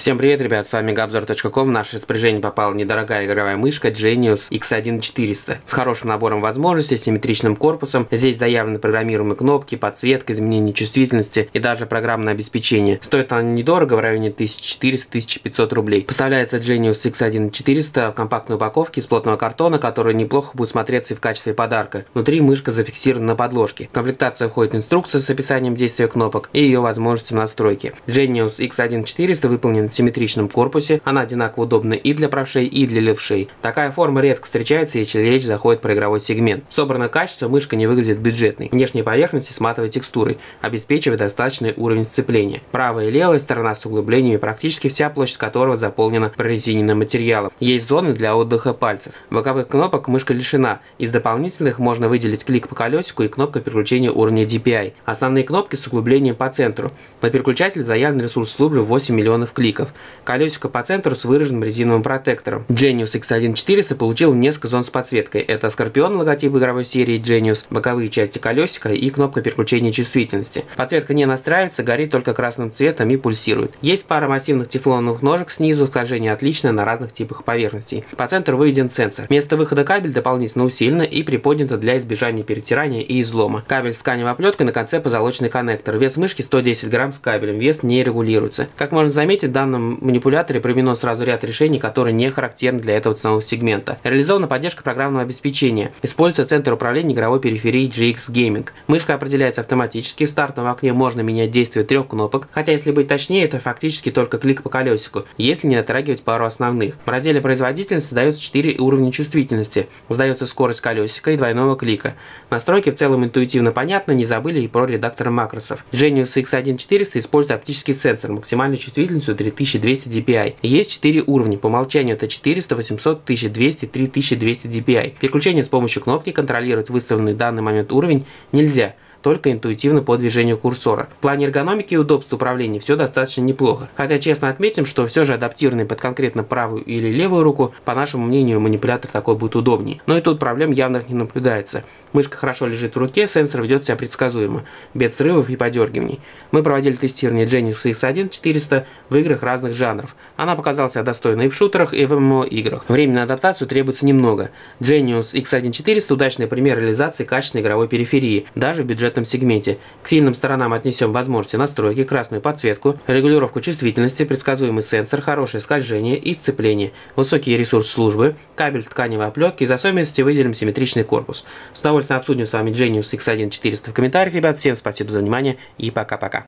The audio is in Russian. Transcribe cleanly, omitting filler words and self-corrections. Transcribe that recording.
Всем привет, ребят, с вами Gabzor.com. В наше распоряжение попала недорогая игровая мышка Genius X1400 с хорошим набором возможностей, симметричным корпусом. Здесь заявлены программируемые кнопки, подсветка, изменение чувствительности и даже программное обеспечение. Стоит она недорого, в районе 1400-1500 рублей. Поставляется Genius X1400 в компактной упаковке из плотного картона, который неплохо будет смотреться и в качестве подарка. Внутри мышка зафиксирована на подложке. В комплектацию входит инструкция с описанием действия кнопок и ее возможностями настройки. Genius X1400 выполнен в симметричном корпусе, она одинаково удобна и для правшей, и для левшей. Такая форма редко встречается, если речь заходит про игровой сегмент. Собрано качество, мышка не выглядит бюджетной. Внешние поверхности с матовой текстурой, обеспечивая достаточный уровень сцепления. Правая и левая сторона с углублениями, практически вся площадь которого заполнена прорезиненным материалом. Есть зоны для отдыха пальцев. Боковых кнопок мышка лишена. Из дополнительных можно выделить клик по колесику и кнопка переключения уровня DPI. Основные кнопки с углублением по центру. На переключатель заявлен ресурс службы 8 миллионов кликов. Колесико по центру с выраженным резиновым протектором. Genius X1400 получил несколько зон с подсветкой. Это Скорпион, логотип игровой серии Genius, боковые части колесика и кнопка переключения чувствительности. Подсветка не настраивается, горит только красным цветом и пульсирует. Есть пара массивных тефлоновых ножек снизу, скольжение отличное на разных типах поверхностей. По центру выведен сенсор. Место выхода кабель дополнительно усилено и приподнято для избежания перетирания и излома. Кабель с тканевой оплеткой, на конце позолоченный коннектор. Вес мышки 110 грамм с кабелем, вес не регулируется. Как можно заметить, в данном манипуляторе применено сразу ряд решений, которые не характерны для этого ценового сегмента. Реализована поддержка программного обеспечения. Используется центр управления игровой периферией GX Gaming. Мышка определяется автоматически. В стартовом окне можно менять действие 3 кнопок, хотя если быть точнее, это фактически только клик по колесику, если не затрагивать пару основных. В разделе производительности задается 4 уровня чувствительности. Задается скорость колесика и двойного клика. Настройки в целом интуитивно понятны, не забыли и про редактор макросов. Genius X1400 использует оптический сенсор максимальной чувствительностью 3200 dpi. Есть 4 уровня. По умолчанию это 400, 800, 1200, 3200 dpi. Переключение с помощью кнопки контролировать выставленный в данный момент уровень нельзя, только интуитивно по движению курсора. В плане эргономики и удобства управления все достаточно неплохо. Хотя честно отметим, что все же адаптированный под конкретно правую или левую руку, по нашему мнению, манипулятор такой будет удобнее. Но и тут проблем явных не наблюдается. Мышка хорошо лежит в руке, сенсор ведет себя предсказуемо, без срывов и подергиваний. Мы проводили тестирование Genius X1400 в играх разных жанров. Она показала себя достойной и в шутерах, и в ММО играх. Время на адаптацию требуется немного. Genius X1400 удачный пример реализации качественной игровой периферии, даже в бюджетном сегменте. К сильным сторонам отнесем возможности настройки, красную подсветку, регулировку чувствительности, предсказуемый сенсор, хорошее скольжение и сцепление, высокий ресурс службы, кабель в тканевой оплетке, из особенностей выделим симметричный корпус. С удовольствием обсудим с вами Genius X1400 в комментариях, ребят. Всем спасибо за внимание и пока-пока.